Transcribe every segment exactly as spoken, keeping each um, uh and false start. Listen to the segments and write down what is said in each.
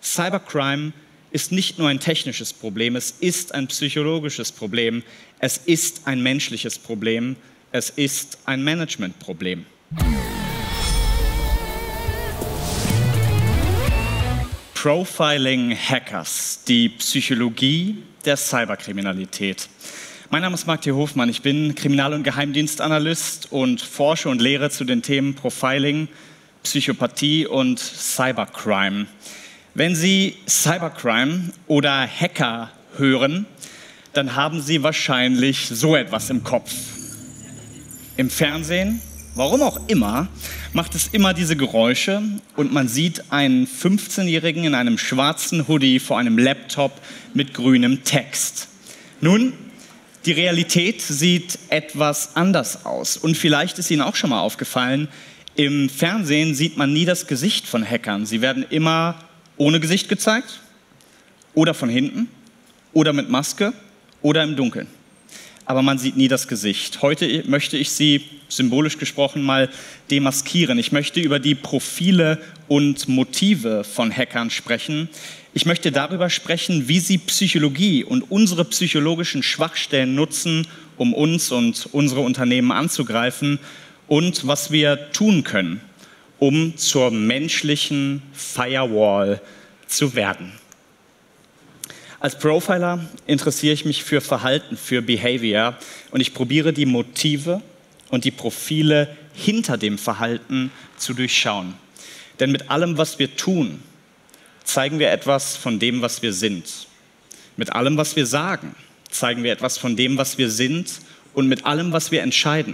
Cybercrime ist nicht nur ein technisches Problem, es ist ein psychologisches Problem, es ist ein menschliches Problem, es ist ein Managementproblem. Profiling Hackers, die Psychologie der Cyberkriminalität. Mein Name ist Marc T. Hofmann, ich bin Kriminal- und Geheimdienstanalyst und forsche und lehre zu den Themen Profiling, Psychopathie und Cybercrime. Wenn Sie Cybercrime oder Hacker hören, dann haben Sie wahrscheinlich so etwas im Kopf. Im Fernsehen, warum auch immer, macht es immer diese Geräusche und man sieht einen fünfzehnjährigen in einem schwarzen Hoodie vor einem Laptop mit grünem Text. Nun, die Realität sieht etwas anders aus und vielleicht ist Ihnen auch schon mal aufgefallen, im Fernsehen sieht man nie das Gesicht von Hackern. Sie werden immer ohne Gesicht gezeigt oder von hinten oder mit Maske oder im Dunkeln. Aber man sieht nie das Gesicht. Heute möchte ich Sie, symbolisch gesprochen, mal demaskieren. Ich möchte über die Profile und Motive von Hackern sprechen. Ich möchte darüber sprechen, wie sie Psychologie und unsere psychologischen Schwachstellen nutzen, um uns und unsere Unternehmen anzugreifen und was wir tun können, um zur menschlichen Firewall zu werden. Als Profiler interessiere ich mich für Verhalten, für Behavior und ich probiere die Motive und die Profile hinter dem Verhalten zu durchschauen. Denn mit allem, was wir tun, zeigen wir etwas von dem, was wir sind. Mit allem, was wir sagen, zeigen wir etwas von dem, was wir sind. Und mit allem, was wir entscheiden,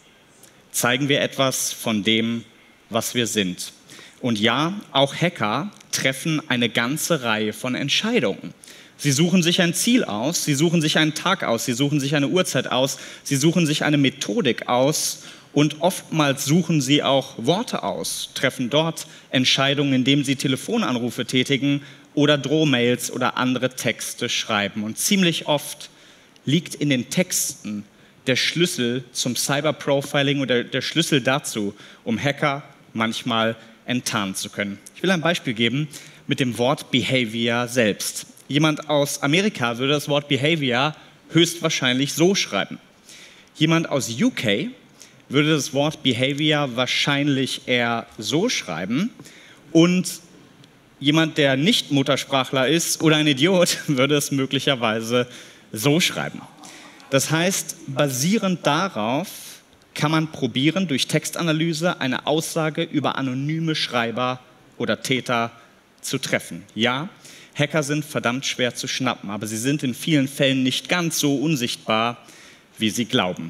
zeigen wir etwas von dem, was wir sind. Und ja, auch Hacker treffen eine ganze Reihe von Entscheidungen. Sie suchen sich ein Ziel aus, sie suchen sich einen Tag aus, sie suchen sich eine Uhrzeit aus, sie suchen sich eine Methodik aus und oftmals suchen sie auch Worte aus, treffen dort Entscheidungen, indem sie Telefonanrufe tätigen oder Drohmails oder andere Texte schreiben. Und ziemlich oft liegt in den Texten der Schlüssel zum Cyberprofiling oder der Schlüssel dazu, um Hacker manchmal enttarnen zu können. Ich will ein Beispiel geben mit dem Wort Behavior selbst. Jemand aus Amerika würde das Wort Behavior höchstwahrscheinlich so schreiben. Jemand aus U K würde das Wort Behavior wahrscheinlich eher so schreiben. Und jemand, der nicht Muttersprachler ist oder ein Idiot, würde es möglicherweise so schreiben. Das heißt, basierend darauf kann man probieren, durch Textanalyse eine Aussage über anonyme Schreiber oder Täter zu treffen. Ja, Hacker sind verdammt schwer zu schnappen, aber sie sind in vielen Fällen nicht ganz so unsichtbar, wie sie glauben.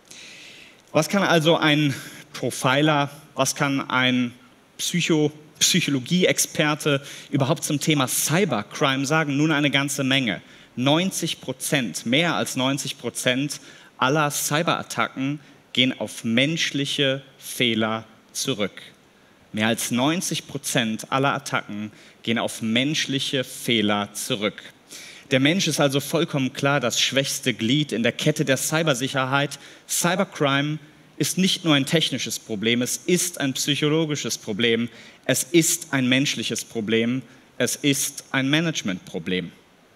Was kann also ein Profiler, was kann ein Psycho, Psychologie-Experte überhaupt zum Thema Cybercrime sagen? Nun eine ganze Menge. neunzig Prozent, mehr als neunzig Prozent aller Cyberattacken gehen auf menschliche Fehler zurück. Mehr als neunzig Prozent aller Attacken gehen auf menschliche Fehler zurück. Der Mensch ist also vollkommen klar das schwächste Glied in der Kette der Cybersicherheit. Cybercrime ist nicht nur ein technisches Problem, es ist ein psychologisches Problem, es ist ein menschliches Problem, es ist ein Managementproblem.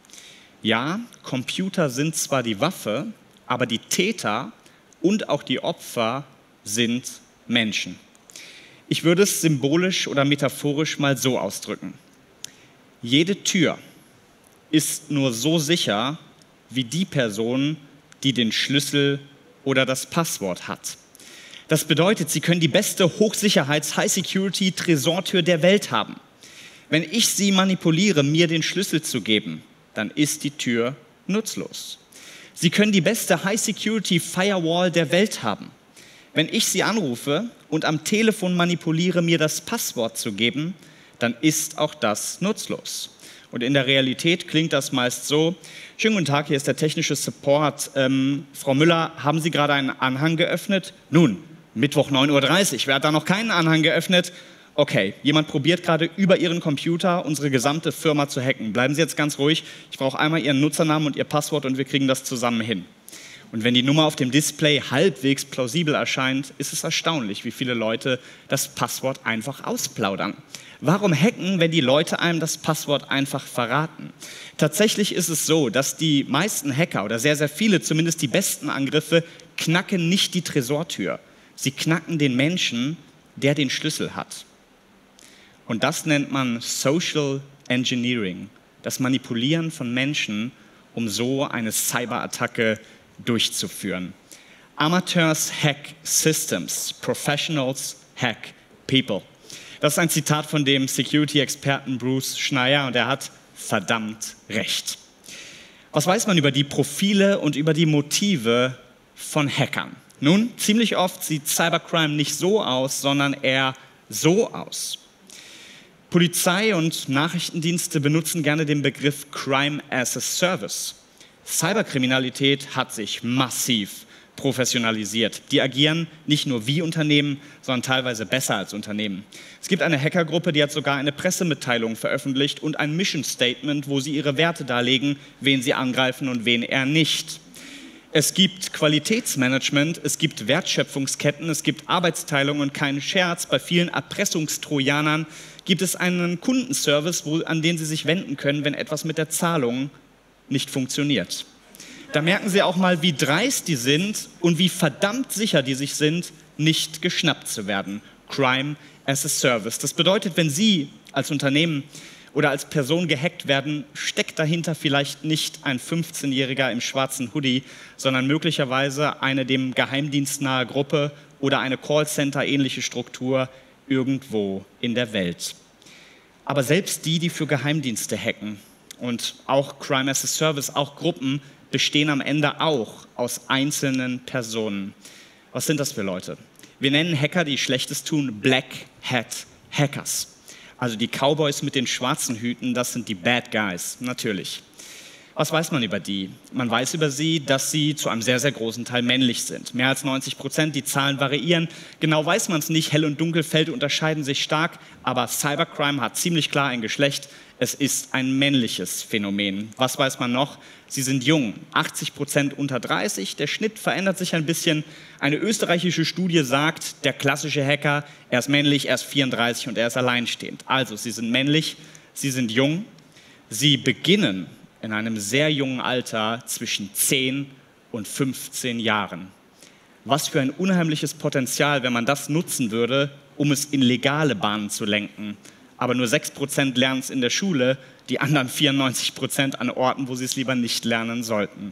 Ja, Computer sind zwar die Waffe, aber die Täter und auch die Opfer sind Menschen. Ich würde es symbolisch oder metaphorisch mal so ausdrücken. Jede Tür ist nur so sicher wie die Person, die den Schlüssel oder das Passwort hat. Das bedeutet, Sie können die beste Hochsicherheits-High-Security-Tresortür der Welt haben. Wenn ich Sie manipuliere, mir den Schlüssel zu geben, dann ist die Tür nutzlos. Sie können die beste High-Security-Firewall der Welt haben. Wenn ich Sie anrufe und am Telefon manipuliere, mir das Passwort zu geben, dann ist auch das nutzlos. Und in der Realität klingt das meist so: Schönen guten Tag, hier ist der technische Support. Ähm, Frau Müller, haben Sie gerade einen Anhang geöffnet? Nun, Mittwoch neun Uhr dreißig, wer hat da noch keinen Anhang geöffnet? Okay, jemand probiert gerade über Ihren Computer unsere gesamte Firma zu hacken. Bleiben Sie jetzt ganz ruhig, ich brauche einmal Ihren Nutzernamen und Ihr Passwort und wir kriegen das zusammen hin. Und wenn die Nummer auf dem Display halbwegs plausibel erscheint, ist es erstaunlich, wie viele Leute das Passwort einfach ausplaudern. Warum hacken, wenn die Leute einem das Passwort einfach verraten? Tatsächlich ist es so, dass die meisten Hacker oder sehr, sehr viele, zumindest die besten Angriffe, knacken nicht die Tresortür. Sie knacken den Menschen, der den Schlüssel hat. Und das nennt man Social Engineering, das Manipulieren von Menschen, um so eine Cyberattacke durchzuführen. Amateurs hack systems, Professionals hack people. Das ist ein Zitat von dem Security-Experten Bruce Schneier und er hat verdammt recht. Was weiß man über die Profile und über die Motive von Hackern? Nun, ziemlich oft sieht Cybercrime nicht so aus, sondern eher so aus. Polizei und Nachrichtendienste benutzen gerne den Begriff Crime as a Service. Cyberkriminalität hat sich massiv professionalisiert. Die agieren nicht nur wie Unternehmen, sondern teilweise besser als Unternehmen. Es gibt eine Hackergruppe, die hat sogar eine Pressemitteilung veröffentlicht und ein Mission Statement, wo sie ihre Werte darlegen, wen sie angreifen und wen eher nicht. Es gibt Qualitätsmanagement, es gibt Wertschöpfungsketten, es gibt Arbeitsteilung und keinen Scherz. Bei vielen Erpressungstrojanern gibt es einen Kundenservice, wo, an den Sie sich wenden können, wenn etwas mit der Zahlung nicht funktioniert. Da merken Sie auch mal, wie dreist die sind und wie verdammt sicher die sich sind, nicht geschnappt zu werden. Crime as a Service. Das bedeutet, wenn Sie als Unternehmen oder als Person gehackt werden, steckt dahinter vielleicht nicht ein fünfzehnjähriger im schwarzen Hoodie, sondern möglicherweise eine dem Geheimdienst nahe Gruppe oder eine Callcenter-ähnliche Struktur irgendwo in der Welt. Aber selbst die, die für Geheimdienste hacken und auch Crime as a Service, auch Gruppen, bestehen am Ende auch aus einzelnen Personen. Was sind das für Leute? Wir nennen Hacker, die Schlechtes tun, Black Hat Hackers. Also die Cowboys mit den schwarzen Hüten, das sind die Bad Guys, natürlich. Was weiß man über die? Man weiß über sie, dass sie zu einem sehr, sehr großen Teil männlich sind. Mehr als neunzig Prozent, die Zahlen variieren. Genau weiß man es nicht, Hell- und Dunkelfelder unterscheiden sich stark, aber Cybercrime hat ziemlich klar ein Geschlecht. Es ist ein männliches Phänomen. Was weiß man noch? Sie sind jung, achtzig Prozent unter dreißig. Der Schnitt verändert sich ein bisschen. Eine österreichische Studie sagt, der klassische Hacker, er ist männlich, er ist vierunddreißig und er ist alleinstehend. Also, sie sind männlich, sie sind jung, sie beginnen in einem sehr jungen Alter zwischen zehn und fünfzehn Jahren. Was für ein unheimliches Potenzial, wenn man das nutzen würde, um es in legale Bahnen zu lenken. Aber nur sechs Prozent lernen es in der Schule, die anderen vierundneunzig Prozent an Orten, wo sie es lieber nicht lernen sollten.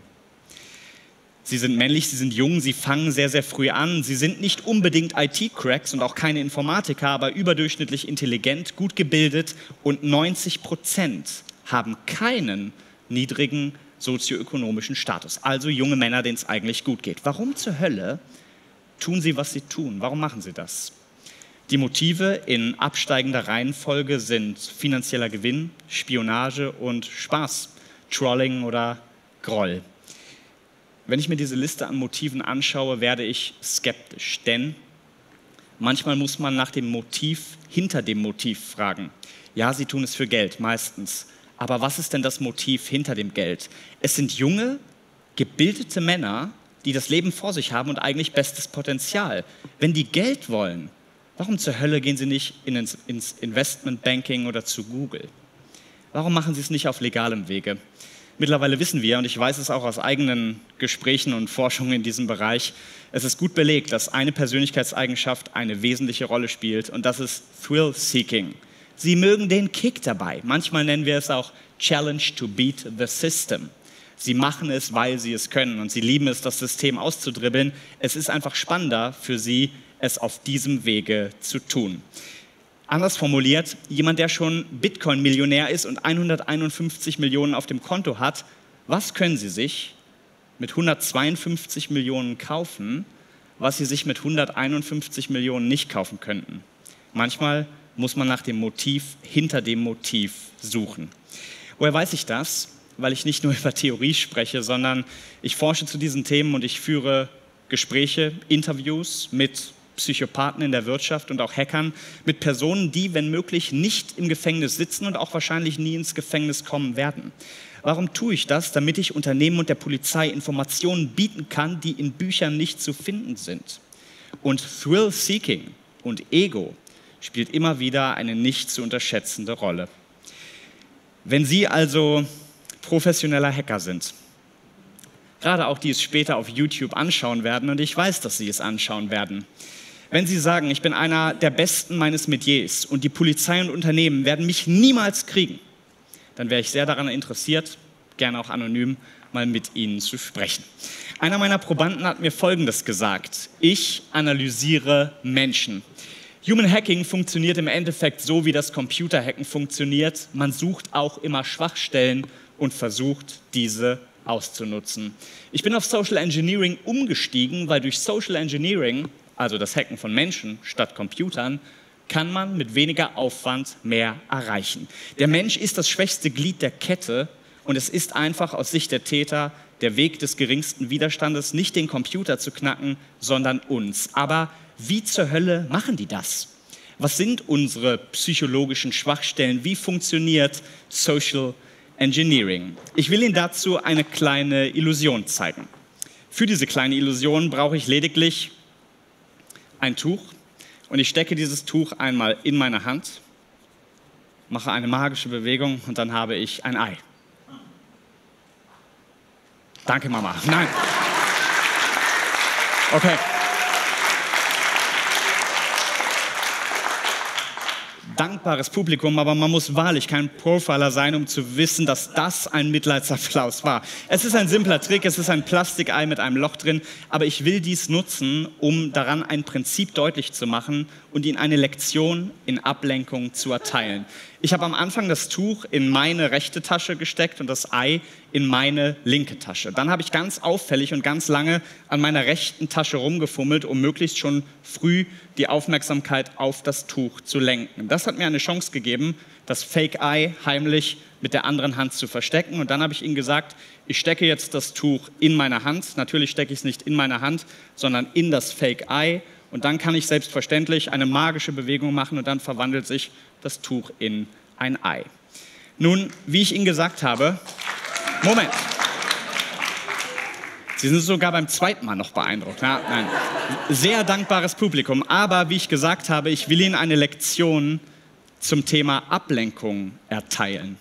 Sie sind männlich, sie sind jung, sie fangen sehr, sehr früh an. Sie sind nicht unbedingt I T-Cracks und auch keine Informatiker, aber überdurchschnittlich intelligent, gut gebildet und neunzig Prozent haben keinen niedrigen sozioökonomischen Status. Also junge Männer, denen es eigentlich gut geht. Warum zur Hölle tun sie, was sie tun? Warum machen sie das? Die Motive in absteigender Reihenfolge sind finanzieller Gewinn, Spionage und Spaß, Trolling oder Groll. Wenn ich mir diese Liste an Motiven anschaue, werde ich skeptisch, denn manchmal muss man nach dem Motiv hinter dem Motiv fragen. Ja, sie tun es für Geld, meistens. Aber was ist denn das Motiv hinter dem Geld? Es sind junge, gebildete Männer, die das Leben vor sich haben und eigentlich bestes Potenzial. Wenn die Geld wollen, warum zur Hölle gehen sie nicht ins Investmentbanking oder zu Google? Warum machen sie es nicht auf legalem Wege? Mittlerweile wissen wir, und ich weiß es auch aus eigenen Gesprächen und Forschungen in diesem Bereich, es ist gut belegt, dass eine Persönlichkeitseigenschaft eine wesentliche Rolle spielt und das ist Thrill-Seeking. Sie mögen den Kick dabei. Manchmal nennen wir es auch Challenge to beat the system. Sie machen es, weil sie es können und sie lieben es, das System auszudribbeln. Es ist einfach spannender für sie, es auf diesem Wege zu tun. Anders formuliert, jemand, der schon Bitcoin-Millionär ist und hunderteinundfünfzig Millionen auf dem Konto hat, was können Sie sich mit hundertzweiundfünfzig Millionen kaufen, was Sie sich mit hunderteinundfünfzig Millionen nicht kaufen könnten? Manchmal muss man nach dem Motiv hinter dem Motiv suchen. Woher weiß ich das? Weil ich nicht nur über Theorie spreche, sondern ich forsche zu diesen Themen und ich führe Gespräche, Interviews mit Psychopathen in der Wirtschaft und auch Hackern, mit Personen, die, wenn möglich, nicht im Gefängnis sitzen und auch wahrscheinlich nie ins Gefängnis kommen werden. Warum tue ich das? Damit ich Unternehmen und der Polizei Informationen bieten kann, die in Büchern nicht zu finden sind. Und Thrill-Seeking und Ego spielt immer wieder eine nicht zu unterschätzende Rolle. Wenn Sie also professioneller Hacker sind, gerade auch die es später auf YouTube anschauen werden, und ich weiß, dass Sie es anschauen werden, wenn Sie sagen, ich bin einer der Besten meines Metiers und die Polizei und Unternehmen werden mich niemals kriegen, dann wäre ich sehr daran interessiert, gerne auch anonym, mal mit Ihnen zu sprechen. Einer meiner Probanden hat mir Folgendes gesagt: Ich analysiere Menschen. Human Hacking funktioniert im Endeffekt so, wie das Computerhacken funktioniert. Man sucht auch immer Schwachstellen und versucht, diese auszunutzen. Ich bin auf Social Engineering umgestiegen, weil durch Social Engineering, also das Hacken von Menschen statt Computern, kann man mit weniger Aufwand mehr erreichen. Der Mensch ist das schwächste Glied der Kette und es ist einfach aus Sicht der Täter der Weg des geringsten Widerstandes, nicht den Computer zu knacken, sondern uns. Aber wie zur Hölle machen die das? Was sind unsere psychologischen Schwachstellen? Wie funktioniert Social Engineering? Ich will Ihnen dazu eine kleine Illusion zeigen. Für diese kleine Illusion brauche ich lediglich ein Tuch. Und ich stecke dieses Tuch einmal in meine Hand, mache eine magische Bewegung und dann habe ich ein Ei. Danke, Mama. Nein. Okay. Dankbares Publikum, aber man muss wahrlich kein Profiler sein, um zu wissen, dass das ein Mitleidsapplaus war. Es ist ein simpler Trick, es ist ein Plastikei mit einem Loch drin, aber ich will dies nutzen, um daran ein Prinzip deutlich zu machen und Ihnen eine Lektion in Ablenkung zu erteilen. Ich habe am Anfang das Tuch in meine rechte Tasche gesteckt und das Ei in meine linke Tasche. Dann habe ich ganz auffällig und ganz lange an meiner rechten Tasche rumgefummelt, um möglichst schon früh die Aufmerksamkeit auf das Tuch zu lenken. Das hat mir eine Chance gegeben, das Fake-Ei heimlich mit der anderen Hand zu verstecken. Und dann habe ich ihnen gesagt, ich stecke jetzt das Tuch in meine Hand. Natürlich stecke ich es nicht in meine Hand, sondern in das Fake-Ei. Und dann kann ich selbstverständlich eine magische Bewegung machen und dann verwandelt sich das Tuch in ein Ei. Nun, wie ich Ihnen gesagt habe, Moment. Sie sind sogar beim zweiten Mal noch beeindruckt. Ja, nein. Sehr dankbares Publikum. Aber wie ich gesagt habe, ich will Ihnen eine Lektion zum Thema Ablenkung erteilen.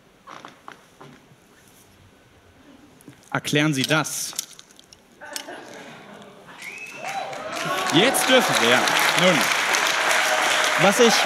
Erklären Sie das. Jetzt dürfen Sie, ja. Nun, was ich...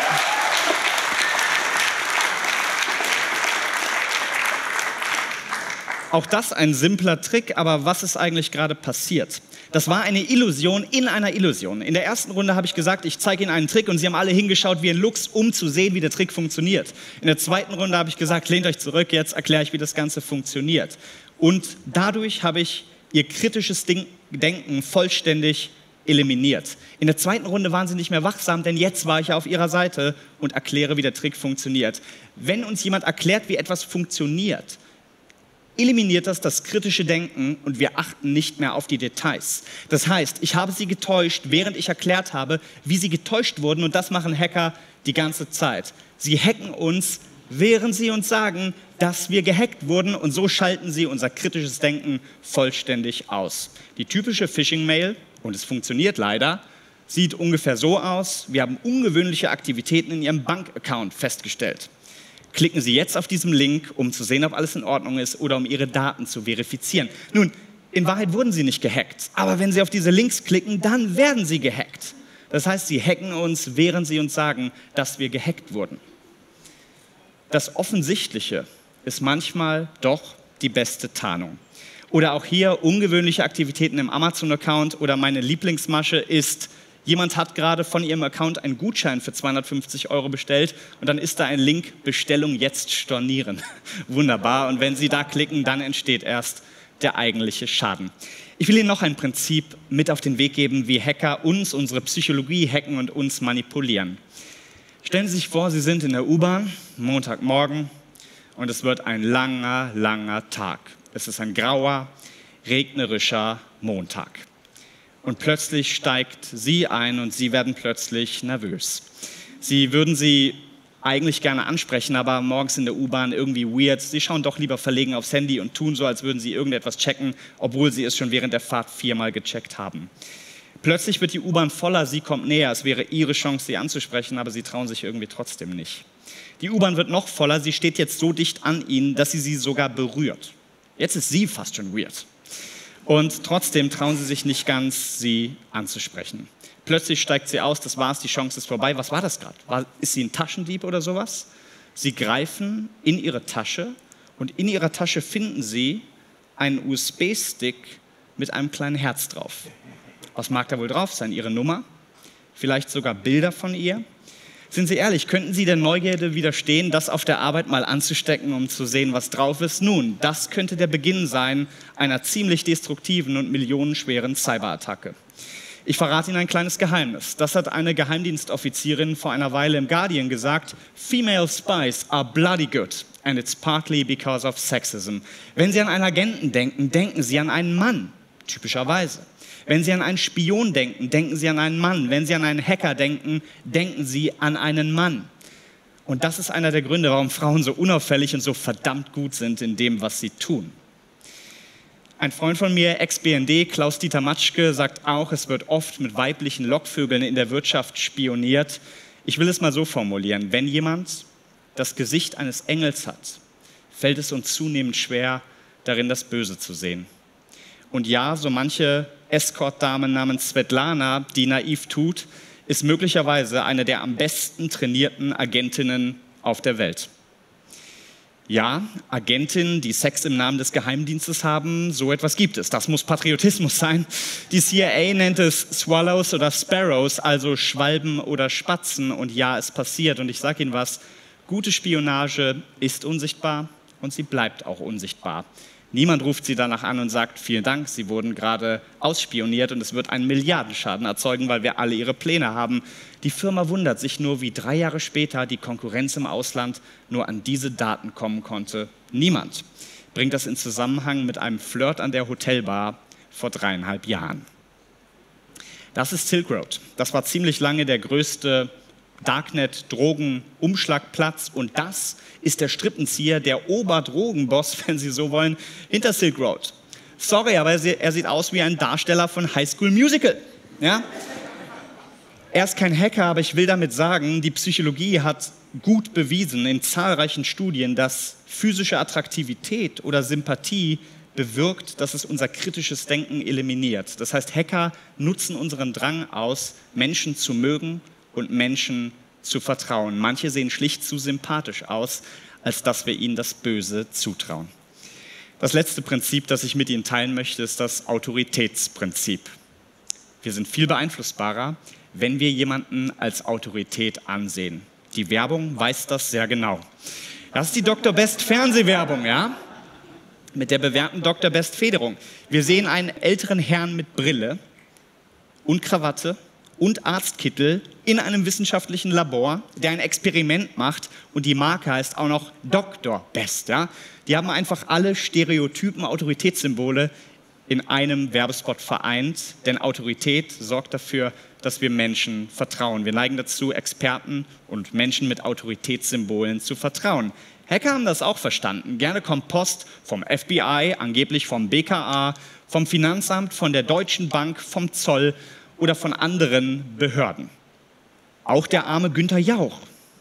Auch das ein simpler Trick, aber was ist eigentlich gerade passiert? Das war eine Illusion in einer Illusion. In der ersten Runde habe ich gesagt, ich zeige Ihnen einen Trick und Sie haben alle hingeschaut wie ein Luchs, um zu sehen, wie der Trick funktioniert. In der zweiten Runde habe ich gesagt, lehnt euch zurück, jetzt erkläre ich, wie das Ganze funktioniert. Und dadurch habe ich Ihr kritisches Denken vollständig eliminiert. In der zweiten Runde waren Sie nicht mehr wachsam, denn jetzt war ich auf Ihrer Seite und erkläre, wie der Trick funktioniert. Wenn uns jemand erklärt, wie etwas funktioniert, eliminiert das das kritische Denken und wir achten nicht mehr auf die Details. Das heißt, ich habe Sie getäuscht, während ich erklärt habe, wie Sie getäuscht wurden, und das machen Hacker die ganze Zeit. Sie hacken uns, während sie uns sagen, dass wir gehackt wurden, und so schalten sie unser kritisches Denken vollständig aus. Die typische Phishing-Mail, und es funktioniert leider, sieht ungefähr so aus: Wir haben ungewöhnliche Aktivitäten in Ihrem Bankaccount festgestellt. Klicken Sie jetzt auf diesen Link, um zu sehen, ob alles in Ordnung ist oder um Ihre Daten zu verifizieren. Nun, in Wahrheit wurden Sie nicht gehackt, aber wenn Sie auf diese Links klicken, dann werden Sie gehackt. Das heißt, Sie hacken uns, während Sie uns sagen, dass wir gehackt wurden. Das Offensichtliche ist manchmal doch die beste Tarnung. Oder auch hier ungewöhnliche Aktivitäten im Amazon-Account, oder meine Lieblingsmasche ist: Jemand hat gerade von Ihrem Account einen Gutschein für zweihundertfünfzig Euro bestellt und dann ist da ein Link, Bestellung jetzt stornieren. Wunderbar, und wenn Sie da klicken, dann entsteht erst der eigentliche Schaden. Ich will Ihnen noch ein Prinzip mit auf den Weg geben, wie Hacker uns, unsere Psychologie hacken und uns manipulieren. Stellen Sie sich vor, Sie sind in der U-Bahn, Montagmorgen, und es wird ein langer, langer Tag. Es ist ein grauer, regnerischer Montag. Und plötzlich steigt sie ein und sie werden plötzlich nervös. Sie würden sie eigentlich gerne ansprechen, aber morgens in der U-Bahn irgendwie weird. Sie schauen doch lieber verlegen aufs Handy und tun so, als würden sie irgendetwas checken, obwohl sie es schon während der Fahrt viermal gecheckt haben. Plötzlich wird die U-Bahn voller, sie kommt näher. Es wäre ihre Chance, sie anzusprechen, aber sie trauen sich irgendwie trotzdem nicht. Die U-Bahn wird noch voller, sie steht jetzt so dicht an ihnen, dass sie sie sogar berührt. Jetzt ist sie fast schon weird. Und trotzdem trauen sie sich nicht ganz, sie anzusprechen. Plötzlich steigt sie aus, das war's, die Chance ist vorbei. Was war das gerade? War, ist sie ein Taschendieb oder sowas? Sie greifen in ihre Tasche und in ihrer Tasche finden sie einen U S B-Stick mit einem kleinen Herz drauf. Was mag da wohl drauf sein? Ihre Nummer? Vielleicht sogar Bilder von ihr? Sind Sie ehrlich, könnten Sie der Neugierde widerstehen, das auf der Arbeit mal anzustecken, um zu sehen, was drauf ist? Nun, das könnte der Beginn sein einer ziemlich destruktiven und millionenschweren Cyberattacke. Ich verrate Ihnen ein kleines Geheimnis. Das hat eine Geheimdienstoffizierin vor einer Weile im Guardian gesagt. Female spies are bloody good and it's partly because of sexism. Wenn Sie an einen Agenten denken, denken Sie an einen Mann, typischerweise. Wenn Sie an einen Spion denken, denken Sie an einen Mann. Wenn Sie an einen Hacker denken, denken Sie an einen Mann. Und das ist einer der Gründe, warum Frauen so unauffällig und so verdammt gut sind in dem, was sie tun. Ein Freund von mir, Ex-B N D, Klaus-Dieter Matschke, sagt auch, es wird oft mit weiblichen Lockvögeln in der Wirtschaft spioniert. Ich will es mal so formulieren. Wenn jemand das Gesicht eines Engels hat, fällt es uns zunehmend schwer, darin das Böse zu sehen. Und ja, so manche Escort-Dame namens Svetlana, die naiv tut, ist möglicherweise eine der am besten trainierten Agentinnen auf der Welt. Ja, Agentinnen, die Sex im Namen des Geheimdienstes haben, so etwas gibt es. Das muss Patriotismus sein. Die C I A nennt es Swallows oder Sparrows, also Schwalben oder Spatzen. Und ja, es passiert. Und ich sage Ihnen was, gute Spionage ist unsichtbar und sie bleibt auch unsichtbar. Niemand ruft sie danach an und sagt, vielen Dank, Sie wurden gerade ausspioniert und es wird einen Milliardenschaden erzeugen, weil wir alle ihre Pläne haben. Die Firma wundert sich nur, wie drei Jahre später die Konkurrenz im Ausland nur an diese Daten kommen konnte. Niemand bringt das in Zusammenhang mit einem Flirt an der Hotelbar vor dreieinhalb Jahren. Das ist Silk Road. Das war ziemlich lange der größte Darknet-Drogen-Umschlagplatz und das ist der Strippenzieher, der Oberdrogenboss, wenn Sie so wollen, hinter Silk Road. Sorry, aber er sieht aus wie ein Darsteller von High School Musical. Ja? Er ist kein Hacker, aber ich will damit sagen, die Psychologie hat gut bewiesen in zahlreichen Studien, dass physische Attraktivität oder Sympathie bewirkt, dass es unser kritisches Denken eliminiert. Das heißt, Hacker nutzen unseren Drang aus, Menschen zu mögen und Menschen zu vertrauen. Manche sehen schlicht zu sympathisch aus, als dass wir ihnen das Böse zutrauen. Das letzte Prinzip, das ich mit Ihnen teilen möchte, ist das Autoritätsprinzip. Wir sind viel beeinflussbarer, wenn wir jemanden als Autorität ansehen. Die Werbung weiß das sehr genau. Das ist die Doktor Best Fernsehwerbung, ja? Mit der bewährten Doktor Best Federung. Wir sehen einen älteren Herrn mit Brille und Krawatte und Arztkittel in einem wissenschaftlichen Labor, der ein Experiment macht und die Marke heißt auch noch Doktor Best. Ja? Die haben einfach alle Stereotypen, Autoritätssymbole in einem Werbespot vereint, denn Autorität sorgt dafür, dass wir Menschen vertrauen. Wir neigen dazu, Experten und Menschen mit Autoritätssymbolen zu vertrauen. Hacker haben das auch verstanden. Gerne kommt Post vom F B I, angeblich vom B K A, vom Finanzamt, von der Deutschen Bank, vom Zoll oder von anderen Behörden. Auch der arme Günther Jauch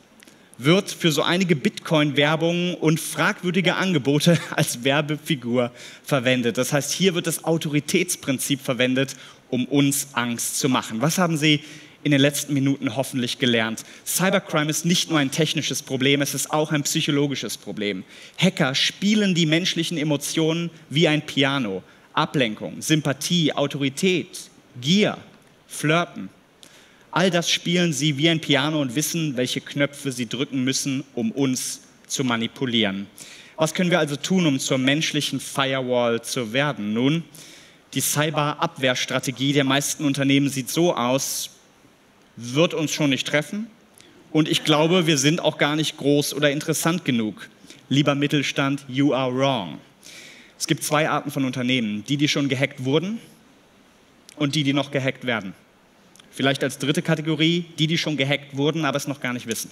wird für so einige Bitcoin-Werbung und fragwürdige Angebote als Werbefigur verwendet. Das heißt, hier wird das Autoritätsprinzip verwendet, um uns Angst zu machen. Was haben Sie in den letzten Minuten hoffentlich gelernt? Cybercrime ist nicht nur ein technisches Problem, es ist auch ein psychologisches Problem. Hacker spielen die menschlichen Emotionen wie ein Piano. Ablenkung, Sympathie, Autorität, Gier, Flirten. All das spielen sie wie ein Piano und wissen, welche Knöpfe sie drücken müssen, um uns zu manipulieren. Was können wir also tun, um zur menschlichen Firewall zu werden? Nun, die Cyberabwehrstrategie der meisten Unternehmen sieht so aus, wird uns schon nicht treffen und ich glaube, wir sind auch gar nicht groß oder interessant genug. Lieber Mittelstand, you are wrong. Es gibt zwei Arten von Unternehmen, die, die schon gehackt wurden und die, die noch gehackt werden. Vielleicht als dritte Kategorie, die, die schon gehackt wurden, aber es noch gar nicht wissen.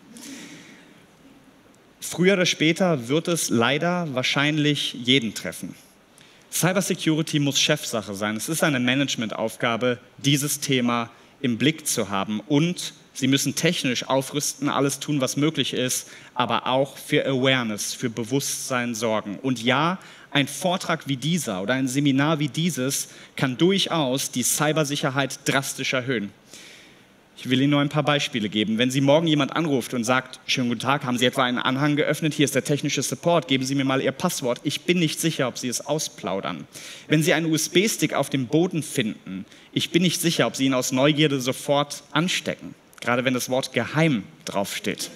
Früher oder später wird es leider wahrscheinlich jeden treffen. Cybersecurity muss Chefsache sein. Es ist eine Managementaufgabe, dieses Thema im Blick zu haben. Und sie müssen technisch aufrüsten, alles tun, was möglich ist, aber auch für Awareness, für Bewusstsein sorgen. Und ja, ein Vortrag wie dieser oder ein Seminar wie dieses kann durchaus die Cybersicherheit drastisch erhöhen. Ich will Ihnen nur ein paar Beispiele geben. Wenn Sie morgen jemand anruft und sagt, schönen guten Tag, haben Sie etwa einen Anhang geöffnet, hier ist der technische Support, geben Sie mir mal Ihr Passwort. Ich bin nicht sicher, ob Sie es ausplaudern. Wenn Sie einen U S B-Stick auf dem Boden finden, ich bin nicht sicher, ob Sie ihn aus Neugierde sofort anstecken, gerade wenn das Wort geheim draufsteht.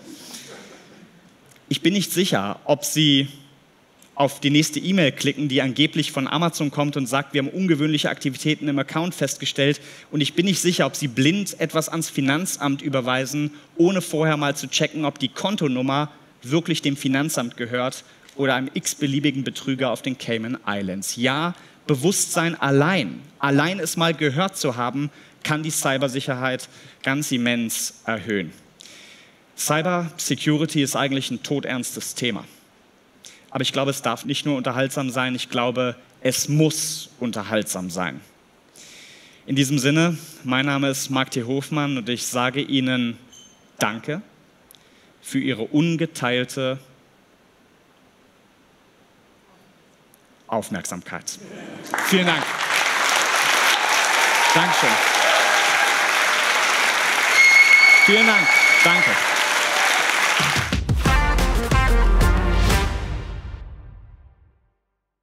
Ich bin nicht sicher, ob Sie auf die nächste E-Mail klicken, die angeblich von Amazon kommt und sagt, wir haben ungewöhnliche Aktivitäten im Account festgestellt und ich bin nicht sicher, ob Sie blind etwas ans Finanzamt überweisen, ohne vorher mal zu checken, ob die Kontonummer wirklich dem Finanzamt gehört oder einem x-beliebigen Betrüger auf den Cayman Islands. Ja, Bewusstsein allein, allein es mal gehört zu haben, kann die Cybersicherheit ganz immens erhöhen. Cybersecurity ist eigentlich ein todernstes Thema. Aber ich glaube, es darf nicht nur unterhaltsam sein, ich glaube, es muss unterhaltsam sein. In diesem Sinne, mein Name ist Marc T. Hofmann und ich sage Ihnen Danke für Ihre ungeteilte Aufmerksamkeit. Vielen Dank. Dankeschön. Vielen Dank. Danke.